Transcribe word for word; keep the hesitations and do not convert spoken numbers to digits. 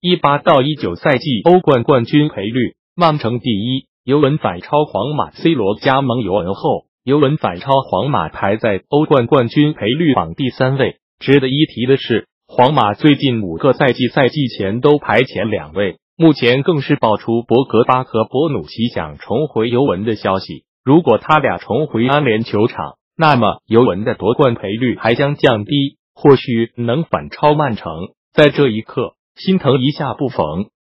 一八到一九赛季欧冠冠军赔率，曼城第一，尤文反超皇马 ，C 罗加盟尤文后，尤文反超皇马排在欧冠冠军赔率榜第三位。值得一提的是，皇马最近五个赛季赛季前都排前两位，目前更是爆出博格巴和博努奇想重回尤文的消息。如果他俩重回安联球场，那么尤文的夺冠赔率还将降低，或许能反超曼城。在这一刻，心疼一下不逢。